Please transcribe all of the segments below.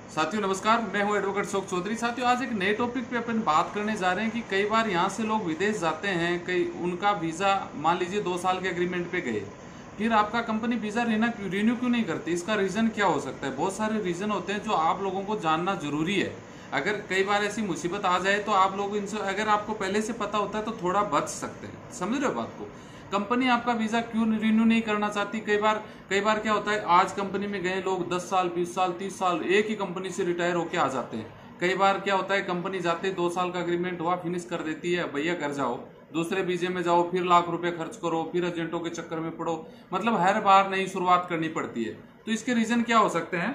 साथियों नमस्कार, मैं हूं एडवोकेट अशोक चौधरी। साथियों आज एक नए टॉपिक पे अपन बात करने जा रहे हैं कि कई बार यहां से लोग विदेश जाते हैं, कई उनका वीज़ा मान लीजिए 2 साल के एग्रीमेंट पे गए, फिर आपका कंपनी वीज़ा रिन्यू क्यों नहीं करती? इसका रीज़न क्या हो सकता है? बहुत सारे रीज़न होते हैं जो आप लोगों को जानना जरूरी है। अगर कई बार ऐसी मुसीबत आ जाए तो आप लोग इनसे, अगर आपको पहले से पता होता है तो थोड़ा बच सकते हैं। समझ रहे हो बात को? कंपनी आपका वीजा क्यों रिन्यू नहीं करना चाहती? कई बार क्या होता है, आज कंपनी में गए लोग 10 साल 20 साल 30 साल एक ही कंपनी से रिटायर होके आ जाते हैं। कई बार क्या होता है, कंपनी जाते 2 साल का एग्रीमेंट हुआ, फिनिश कर देती है, भैया घर जाओ, दूसरे वीजे में जाओ, फिर लाख रुपए खर्च करो, फिर एजेंटों के चक्कर में पड़ो, मतलब हर बार नई शुरुआत करनी पड़ती है। तो इसके रीजन क्या हो सकते हैं?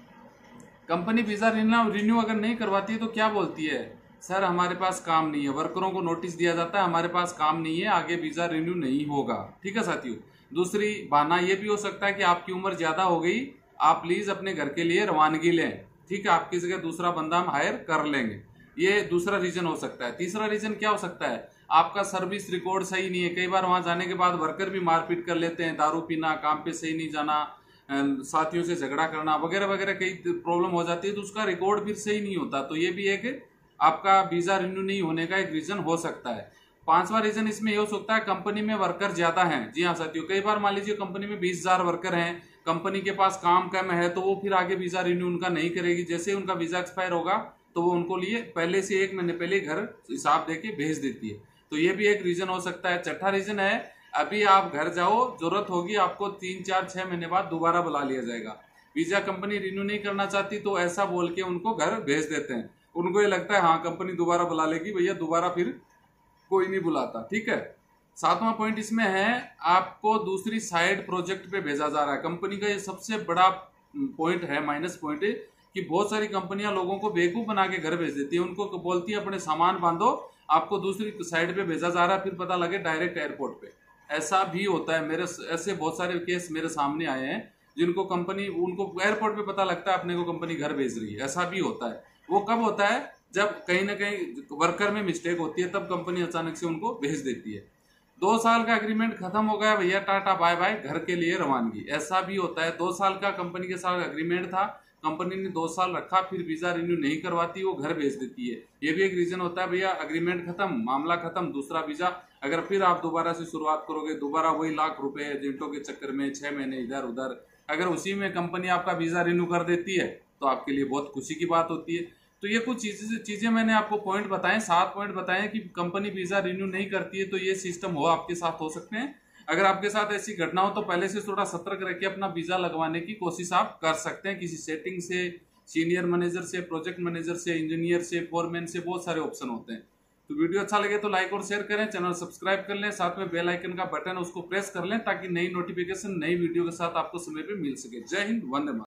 कंपनी वीजा रिन्यू अगर नहीं करवाती है तो क्या बोलती है, सर हमारे पास काम नहीं है। वर्करों को नोटिस दिया जाता है, हमारे पास काम नहीं है, आगे वीजा रिन्यू नहीं होगा। ठीक है साथियों। दूसरी बहाना ये भी हो सकता है कि आपकी उम्र ज्यादा हो गई, आप प्लीज अपने घर के लिए रवानगी लें। ठीक है, आपकी जगह दूसरा बंदा हम हायर कर लेंगे। ये दूसरा रीजन हो सकता है। तीसरा रीजन क्या हो सकता है, आपका सर्विस रिकॉर्ड सही नहीं है। कई बार वहां जाने के बाद वर्कर भी मारपीट कर लेते हैं, दारू पीना, काम पे सही नहीं जाना, साथियों से झगड़ा करना वगैरह वगैरह, कई प्रॉब्लम हो जाती है, तो उसका रिकॉर्ड फिर सही नहीं होता। तो ये भी एक आपका वीजा रिन्यू नहीं होने का एक रीजन हो सकता है। पांचवा रीजन इसमें यह हो सकता है, कंपनी में वर्कर ज्यादा हैं। जी हाँ साथियों, कई बार मान लीजिए कंपनी में 20,000 वर्कर हैं, कंपनी के पास काम कम है, तो वो फिर आगे वीजा रिन्यू उनका नहीं करेगी। जैसे उनका वीजा एक्सपायर होगा तो वो उनको लिए पहले से 1 महीने पहले घर हिसाब देके भेज देती है। तो ये भी एक रीजन हो सकता है। छठा रीजन है, अभी आप घर जाओ, जरूरत होगी आपको 3 4 6 महीने बाद दोबारा बुला लिया जाएगा। वीजा कंपनी रिन्यू नहीं करना चाहती तो ऐसा बोल के उनको घर भेज देते हैं। उनको ये लगता है हाँ कंपनी दोबारा बुला लेगी, भैया दोबारा फिर कोई नहीं बुलाता। ठीक है। सातवां पॉइंट इसमें है, आपको दूसरी साइड प्रोजेक्ट पे भेजा जा रहा है। कंपनी का ये सबसे बड़ा पॉइंट है, माइनस पॉइंट है, कि बहुत सारी कंपनियां लोगों को बेवकूफ बना के घर भेज देती है। उनको बोलती है अपने सामान बांधो, आपको दूसरी साइड पे भेजा जा रहा है, फिर पता लगे डायरेक्ट एयरपोर्ट पे। ऐसा भी होता है, मेरे ऐसे बहुत सारे केस मेरे सामने आए हैं, जिनको कंपनी, उनको एयरपोर्ट पे पता लगता है अपने को कंपनी घर भेज रही है। ऐसा भी होता है। वो कब होता है, जब कहीं ना कहीं वर्कर में मिस्टेक होती है, तब कंपनी अचानक से उनको भेज देती है। 2 साल का एग्रीमेंट खत्म हो गया, भैया टाटा बाय बाय, घर के लिए रवानगी। ऐसा भी होता है, 2 साल का कंपनी के साथ एग्रीमेंट था, कंपनी ने 2 साल रखा, फिर वीजा रिन्यू नहीं करवाती, वो घर भेज देती है। ये भी एक रीजन होता है, भैया एग्रीमेंट खत्म, मामला खत्म, दूसरा वीजा, अगर फिर आप दोबारा से शुरुआत करोगे, दोबारा वही लाख रुपए एजेंटों के चक्कर में 6 महीने इधर उधर, अगर उसी में कंपनी आपका वीजा रिन्यू कर देती है तो आपके लिए बहुत खुशी की बात होती है। तो ये कुछ चीजें मैंने आपको पॉइंट बताए, 7 पॉइंट बताए कि कंपनी वीजा रिन्यू नहीं करती है, तो ये सिस्टम हो आपके साथ हो सकते हैं। अगर आपके साथ ऐसी घटना हो तो पहले से थोड़ा सतर्क रह के अपना वीजा लगवाने की कोशिश आप कर सकते हैं, किसी सेटिंग से, सीनियर मैनेजर से, प्रोजेक्ट मैनेजर से, इंजीनियर से, फोरमैन से, बहुत सारे ऑप्शन होते हैं। तो वीडियो अच्छा लगे तो लाइक और शेयर करें, चैनल सब्सक्राइब कर लें, साथ में बेल आइकन का बटन उसको प्रेस कर लें, ताकि नई नोटिफिकेशन नई वीडियो के साथ आपको समय पे मिल सके। जय हिंद, वंदे मातरम।